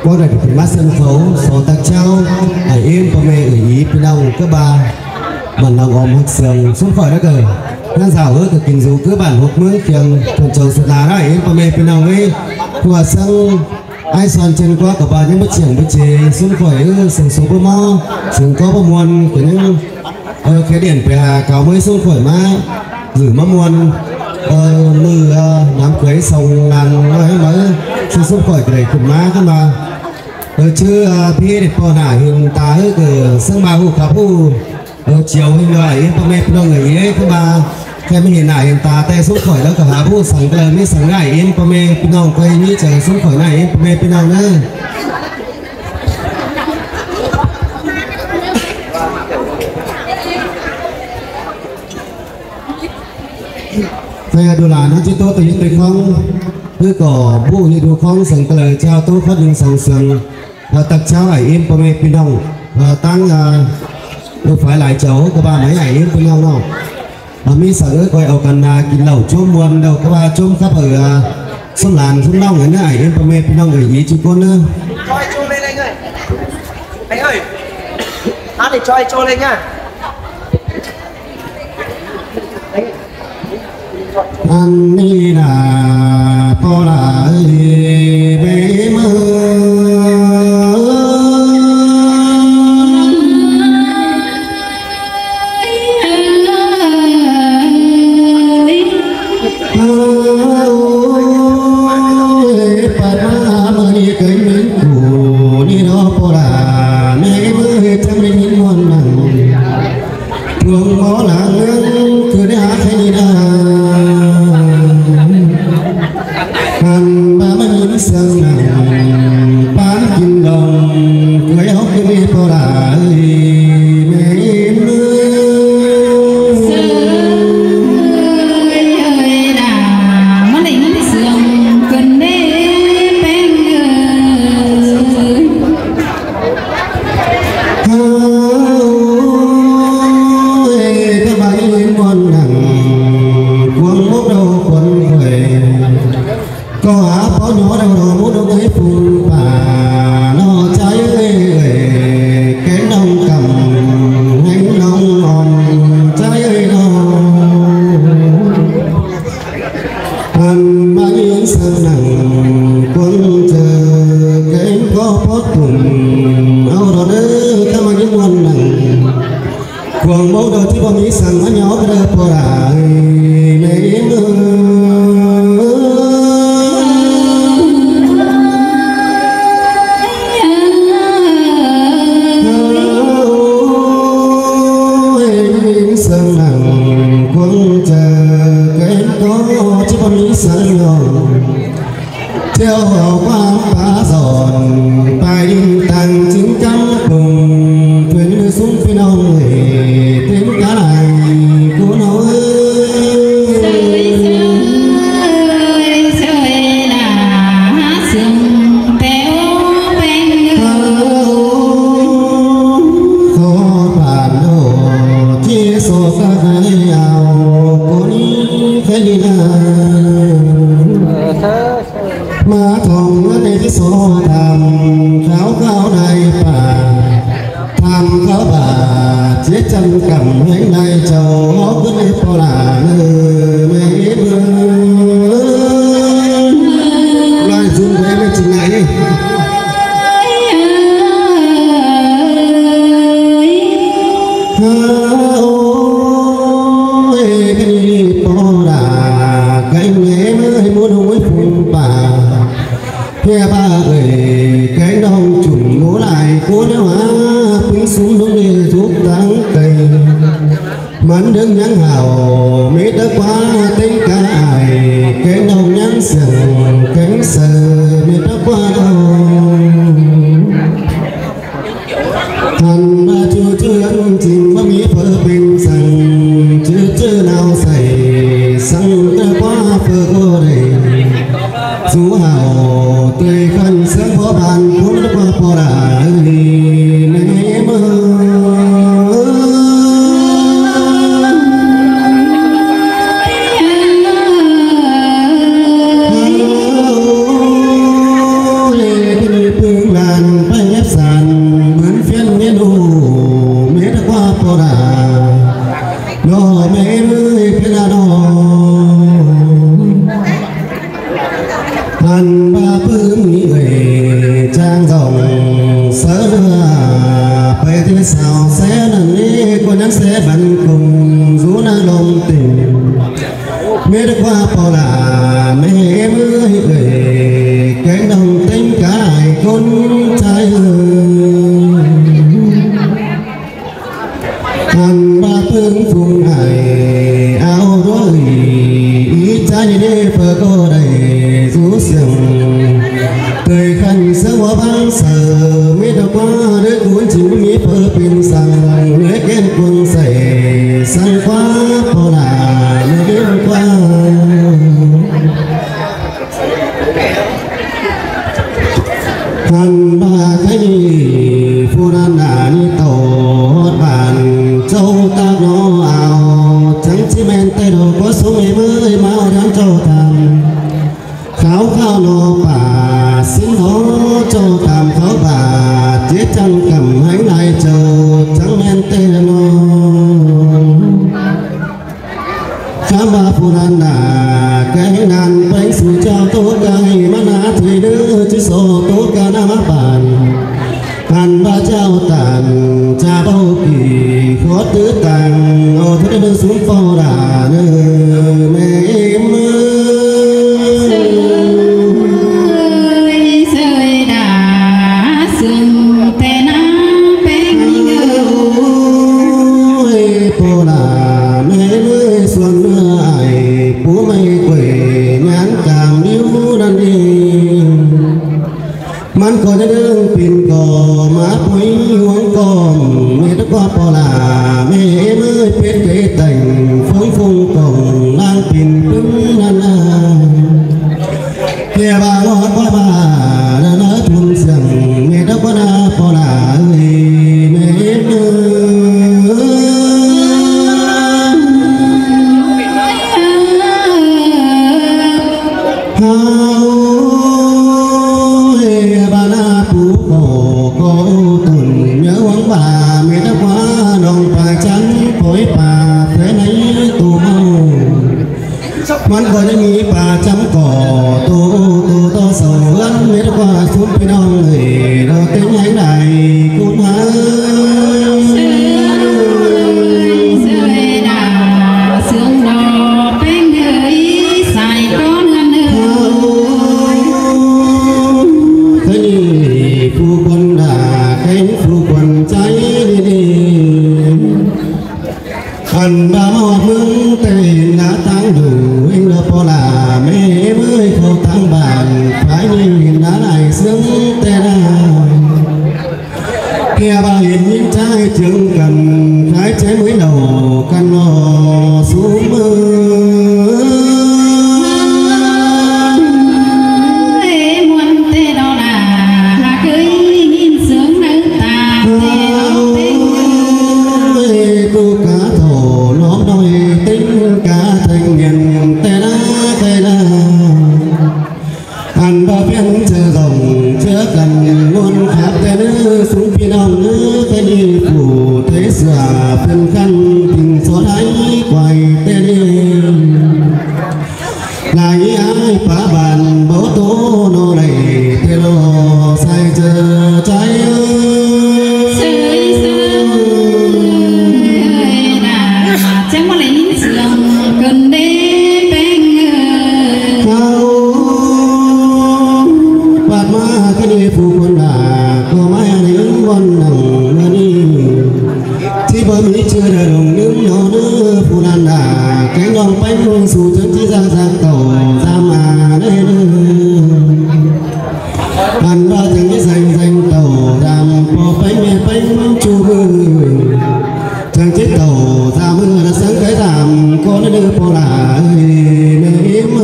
có này thì mát sân khấu số tác trao ở yên của mẹ ở ý phía đông các bà bản lòng ôm hắc sườn xuống khỏi đó cờ đang rào hứa từ kinh dù cứ bản hộp mướn kiềng thuần trầu sụt lá đó yên của mẹ phía đông ấy của sân ai son chân qua cả bà những bất triển bất chế xuống khỏi sừng số bơ mo sừng có bơ muôn của những cái điển về hà cáo mới xuống khỏi má rửa má muôn mưa đám cưới sông ngàn nói mới xin xuống khỏi cái đấy cùng má các bà chứ phía để còn lại hình tá ở sân ba hủ cà phù chiều hình lại hôm nay nó người ấy các bà cái mình hiện lại hiện ta tay xuống khỏi đó cả há bu sáng cái mới sáng ngày em hôm nay pinong quay như trời xuống khỏi này em hôm nay pinong nữa đây đồ là nó chỉ tốt từ những tình không cứ có bu như đồ không sáng cái lời trao tốt phát những sáng sương tạc trao ấy em hôm nay pinong tăng đâu phải lại cháu các ba mấy ngày em pinong đâu mi sợ coi ở cần kín lẩu chôm muôn đâu các ba chôm khắp ở sông làn sông long ấy nữa em hôm nay pinong gửi ý chú con nữa cho chôm lên anh ơi anh ơi hát thì cho chôm lên nhá anh đi là to là bé mơ phương là sớ phải thế sao sẽ lần đi cô nhắn sẽ bắn cùng rú na lông tình mê đã qua bao là mê em ơi gửi cánh đồng tính cả lại con trai hàng ba phương phùng hải áo đôi ý trái như đê phở cô đầy rú xiềng cười khăn sơ hoa vang sờ mê đã qua đứa cuốn chịu mê phở pin sang lưới kén quân sẩy sang quá bao là nơi đêm qua hàng ba cái phu đan đà đi tàu bàn châu ta nó ảo trắng chi men tay đầu có số mê mới máu đáng châu thầm kháo khao nó bà xin nó châu thầm kháo bà chết trăng cầm hãnh lại châu trắng men tay nó khám ba phu đan đà cái ngàn bánh sủi trao tốt cây má ná thủy đưa chứ số tốt ca na má bàn hàn ba trao tàn cha bao kỳ khó tứ tàng ô thế đưa xuống phò đà nơi mẹ em rơi đà sương tè na bên ơi phò đà mẹ ơi xuân mưa ai bố mày quỷ nhãn cảm điếu đàn đi man có nhớ đường pin cò mát mấy uống còm mẹ đã qua bỏ là mẹ em ơi biết cái tình phóng phung còng lan pin cứng nan kia bà ngót qua bà đã nói thun rằng mẹ đã qua na bỏ là ơi mẹ em bà mẹ đã quá đồng bà trắng phối bà phế nấy tù màu mắn gọi đã nghĩ bà chấm cỏ tù to sầu gắn mẹ đã qua xuống phía đông người đâu tính ánh này cũng hả rơi đà sương đỏ bên người xài con hơn thế thì phu quân đã cánh phu quân cháy đi hàn ba mọt mương tên đã tăng đủ anh đâu có là mẹ mới khâu tăng bàn phải nhìn đã lại sướng tên kia bà hiện những trái trường cần trái trái mới đầu căn lò xuống muôn tê đó là cưới nhìn sướng nữ ta tê đó cô cá thổ nó đôi tính cá thành nhân tê la ăn ba phiên chờ rồng chưa cần luôn khắp tê nữ xuống phía đông nữ tê đi phủ thế sửa phiên khăn tình xóa đáy quay tê đi lại ai phá bàn bố tố nô này tê lô sai chờ trái chẳng có lấy sương cần đế bên bạt ma cái đi phụ quân là có mai những con nồng đi chỉ bởi mỹ chưa đời đồng những nhỏ nữa phụ đàn là cánh đồng bánh hương xù chân chỉ ra tàu ra mà đây đàn ba tiếng cái danh tàu làm có bánh chu mừng chẳng chết tàu ra mưa đã sáng cái làm có nó đưa po là nơi em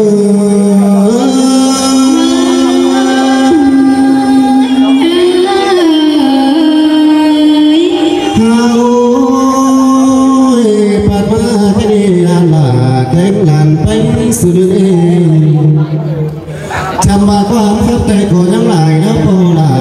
bạt ma cái đi là cánh làn bánh xử lý chăm ba qua khắp tay của nhắm lại nó po là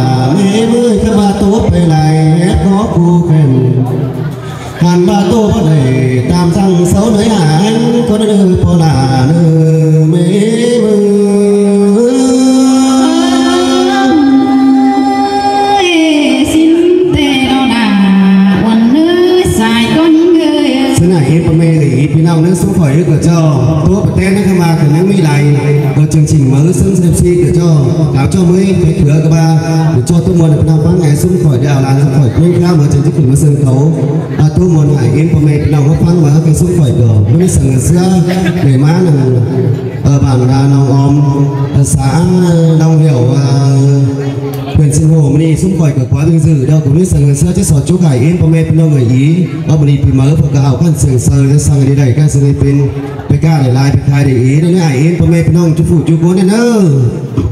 cho mới phải thừa các ba để cho tôi muốn được nào phán ngày xuống khỏi đèo là xuống khỏi quên khao mà trên chiếc thuyền sân khấu tôi muốn hải yên của mình nào có phán mà cái xuống khỏi cửa mới sừng xưa để má là ở bản nào om xã Đông Hiểu huyện Sinh Hồ đi xuống khỏi cửa quá vinh dự đâu cũng biết sừng xưa chứ sọt chú hải yên của mình đâu người ý ở bên đi thì mở và cả con sừng sờ cho sang đi đẩy các sừng bên PK để lại PK để ý đấy hải yên của mình đâu chú phụ chú cố này nữa